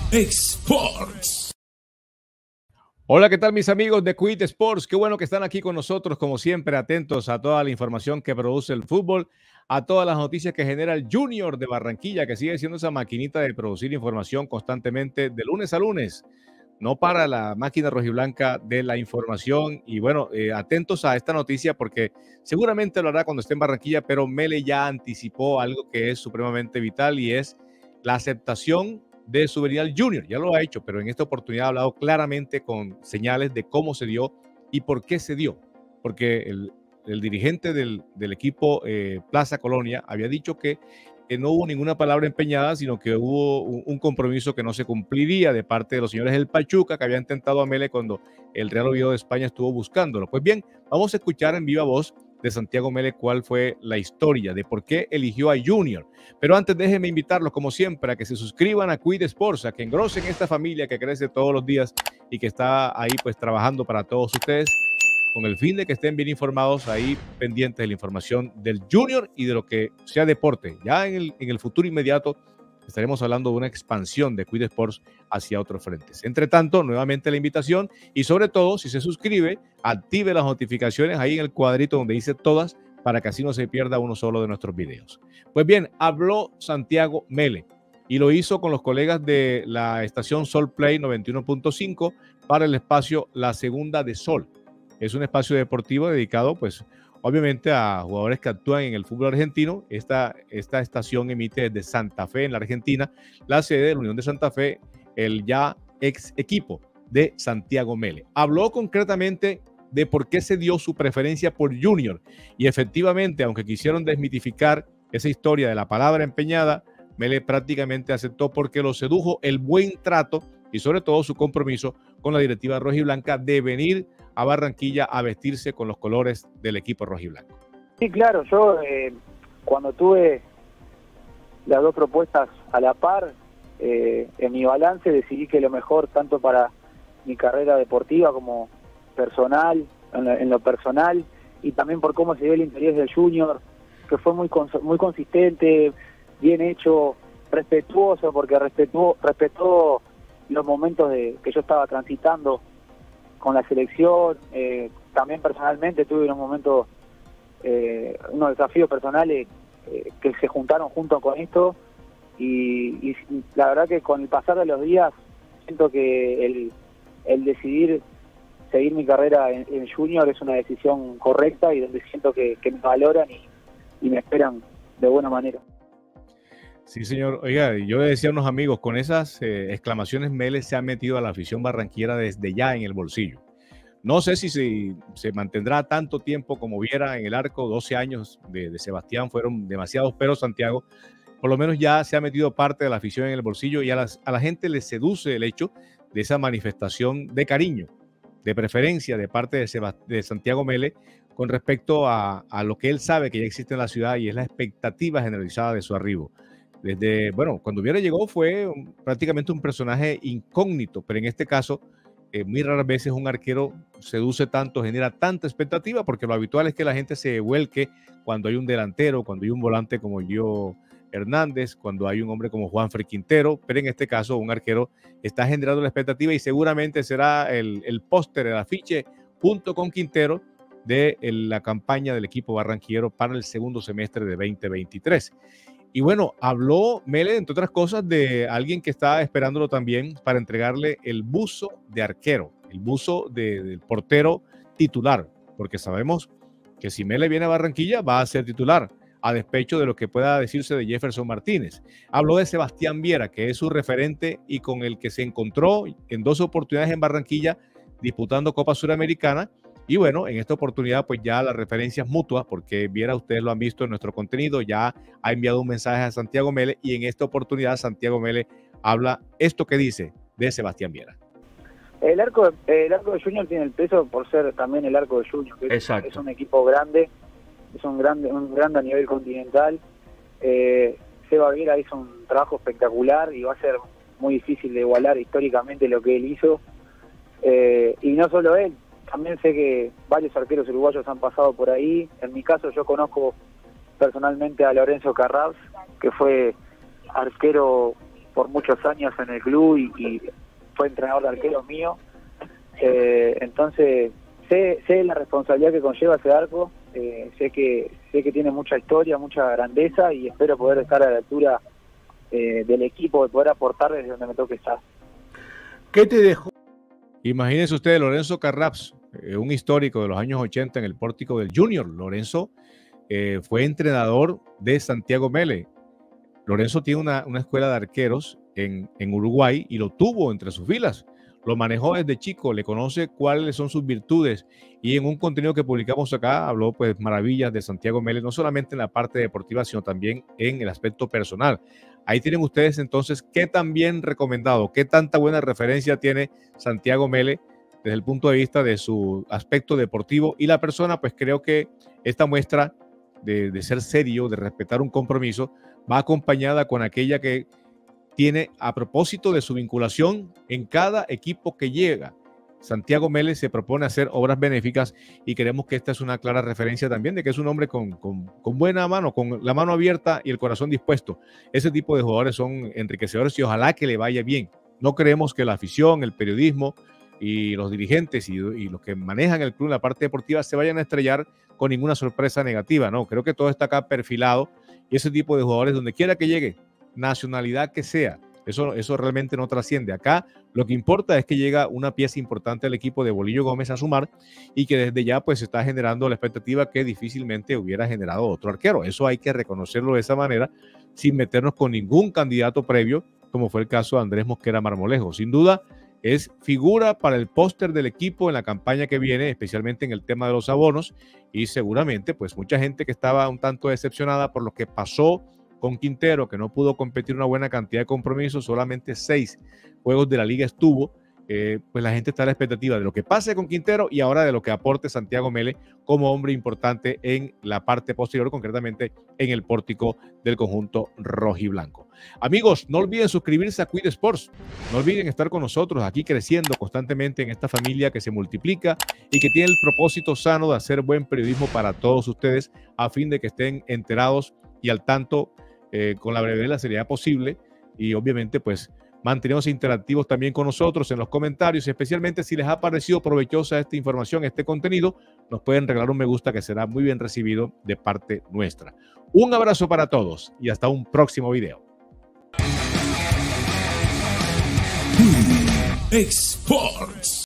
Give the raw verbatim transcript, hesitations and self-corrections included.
Sports. Hola, ¿qué tal mis amigos de Quit Sports? Qué bueno que están aquí con nosotros, como siempre, atentos a toda la información que produce el fútbol, a todas las noticias que genera el Junior de Barranquilla, que sigue siendo esa maquinita de producir información constantemente de lunes a lunes. No para la máquina rojiblanca de la información. Y bueno, eh, atentos a esta noticia porque seguramente lo hará cuando esté en Barranquilla, pero Mele ya anticipó algo que es supremamente vital y es la aceptación de su venida al Junior. Ya lo ha hecho, pero en esta oportunidad ha hablado claramente con señales de cómo se dio y por qué se dio. Porque el, el dirigente del, del equipo eh, Plaza Colonia había dicho que que no hubo ninguna palabra empeñada, sino que hubo un, un compromiso que no se cumpliría de parte de los señores del Pachuca, que habían tentado a Mele cuando el Real Oviedo de España estuvo buscándolo. Pues bien, vamos a escuchar en viva voz de Santiago Mele cuál fue la historia de por qué eligió a Junior. Pero antes déjenme invitarlos, como siempre, a que se suscriban a Quit Sports, a que engrosen esta familia que crece todos los días y que está ahí pues trabajando para todos ustedes, con el fin de que estén bien informados, ahí pendientes de la información del Junior y de lo que sea deporte. Ya en el, en el futuro inmediato estaremos hablando de una expansión de Quit Sports hacia otros frentes. Entre tanto, nuevamente la invitación y sobre todo, si se suscribe, active las notificaciones ahí en el cuadrito donde dice todas para que así no se pierda uno solo de nuestros videos. Pues bien, habló Santiago Mele y lo hizo con los colegas de la estación Sol Play noventa y uno punto cinco para el espacio La Segunda de Sol. Es un espacio deportivo dedicado, pues, obviamente a jugadores que actúan en el fútbol argentino. Esta, esta estación emite desde Santa Fe, en la Argentina, la sede de la Unión de Santa Fe, el ya ex equipo de Santiago Mele. Habló concretamente de por qué se dio su preferencia por Junior. Y efectivamente, aunque quisieron desmitificar esa historia de la palabra empeñada, Mele prácticamente aceptó porque lo sedujo el buen trato y sobre todo su compromiso con la directiva rojiblanca de venir a Barranquilla a vestirse con los colores del equipo rojiblanco. Sí, claro, yo eh, cuando tuve las dos propuestas a la par, eh, en mi balance decidí que lo mejor, tanto para mi carrera deportiva como personal, en lo, en lo personal, y también por cómo se dio el interés del Junior, que fue muy muy consistente, bien hecho, respetuoso, porque respetó, respetó los momentos de, que yo estaba transitando con la selección. Eh, también personalmente tuve unos momentos, eh, unos desafíos personales eh, que se juntaron junto con esto y, y la verdad que con el pasar de los días siento que el, el decidir seguir mi carrera en, en Junior es una decisión correcta y donde siento que, que me valoran y, y me esperan de buena manera. Sí, señor. Oiga, yo le decía a unos amigos, con esas eh, exclamaciones, Mele se ha metido a la afición barranquillera desde ya en el bolsillo. No sé si se, se mantendrá tanto tiempo como viera en el arco. doce años de, de Sebastián fueron demasiados, pero Santiago por lo menos ya se ha metido parte de la afición en el bolsillo y a, las, a la gente le seduce el hecho de esa manifestación de cariño, de preferencia de parte de, Sebast de Santiago Mele con respecto a, a lo que él sabe que ya existe en la ciudad y es la expectativa generalizada de su arribo. Desde, bueno, cuando Viera llegó fue un, prácticamente un personaje incógnito, pero en este caso, eh, muy raras veces un arquero seduce tanto, genera tanta expectativa, porque lo habitual es que la gente se vuelque cuando hay un delantero, cuando hay un volante como yo Hernández, cuando hay un hombre como Juanfer Quintero, pero en este caso un arquero está generando la expectativa y seguramente será el, el póster, el afiche, junto con Quintero, de el, la campaña del equipo barranquillero para el segundo semestre de veinte veintitrés. Y bueno, habló Mele, entre otras cosas, de alguien que está esperándolo también para entregarle el buzo de arquero, el buzo de, del portero titular, porque sabemos que si Mele viene a Barranquilla va a ser titular, a despecho de lo que pueda decirse de Jefferson Martínez. Habló de Sebastián Viera, que es su referente y con el que se encontró en dos oportunidades en Barranquilla disputando Copa Suramericana. Y bueno, en esta oportunidad pues ya las referencias mutuas, porque Viera, ustedes lo han visto en nuestro contenido, ya ha enviado un mensaje a Santiago Mele y en esta oportunidad Santiago Mele habla esto que dice de Sebastián Viera. El arco, el arco de Junior tiene el peso por ser también el arco de Junior, que es, es un equipo grande, es un grande, un grande a nivel continental. Eh, Seba Viera hizo un trabajo espectacular y va a ser muy difícil de igualar históricamente lo que él hizo. Eh, y no solo él, también sé que varios arqueros uruguayos han pasado por ahí. En mi caso yo conozco personalmente a Lorenzo Carrabs, que fue arquero por muchos años en el club y, y fue entrenador de arqueros mío. Eh, entonces sé, sé la responsabilidad que conlleva ese arco, eh, sé que sé que tiene mucha historia, mucha grandeza y espero poder estar a la altura eh, del equipo, de poder aportar desde donde me toque estar. ¿Qué te dejó? Imagínense ustedes, Lorenzo Carraps, eh, un histórico de los años ochenta en el pórtico del Junior. Lorenzo eh, fue entrenador de Santiago Mele. Lorenzo tiene una, una escuela de arqueros en, en Uruguay y lo tuvo entre sus filas. Lo manejó desde chico, le conoce cuáles son sus virtudes y en un contenido que publicamos acá habló pues maravillas de Santiago Mele, no solamente en la parte deportiva, sino también en el aspecto personal. Ahí tienen ustedes entonces qué tan bien recomendado, qué tanta buena referencia tiene Santiago Mele desde el punto de vista de su aspecto deportivo y la persona. Pues creo que esta muestra de, de ser serio, de respetar un compromiso, va acompañada con aquella que tiene a propósito de su vinculación en cada equipo que llega. Santiago Mele se propone hacer obras benéficas y creemos que esta es una clara referencia también de que es un hombre con, con, con buena mano, con la mano abierta y el corazón dispuesto. Ese tipo de jugadores son enriquecedores y ojalá que le vaya bien. No creemos que la afición, el periodismo y los dirigentes y, y los que manejan el club en la parte deportiva se vayan a estrellar con ninguna sorpresa negativa. No, creo que todo está acá perfilado y ese tipo de jugadores, donde quiera que llegue, nacionalidad que sea, eso, eso realmente no trasciende. Acá lo que importa es que llega una pieza importante al equipo de Bolillo Gómez a sumar y que desde ya pues está generando la expectativa que difícilmente hubiera generado otro arquero. Eso hay que reconocerlo de esa manera, sin meternos con ningún candidato previo, como fue el caso de Andrés Mosquera Marmolejo. Sin duda es figura para el póster del equipo en la campaña que viene, especialmente en el tema de los abonos, y seguramente pues mucha gente que estaba un tanto decepcionada por lo que pasó con Quintero, que no pudo competir una buena cantidad de compromisos, solamente seis juegos de la liga estuvo, eh, pues la gente está a la expectativa de lo que pase con Quintero y ahora de lo que aporte Santiago Mele como hombre importante en la parte posterior, concretamente en el pórtico del conjunto rojiblanco. Amigos, no olviden suscribirse a Quid Sports, no olviden estar con nosotros aquí creciendo constantemente en esta familia que se multiplica y que tiene el propósito sano de hacer buen periodismo para todos ustedes a fin de que estén enterados y al tanto Eh, con la brevedad y la seriedad posible, y obviamente pues mantenemos interactivos también con nosotros en los comentarios, y especialmente si les ha parecido provechosa esta información, este contenido, nos pueden regalar un me gusta que será muy bien recibido de parte nuestra. Un abrazo para todos y hasta un próximo video. Sports.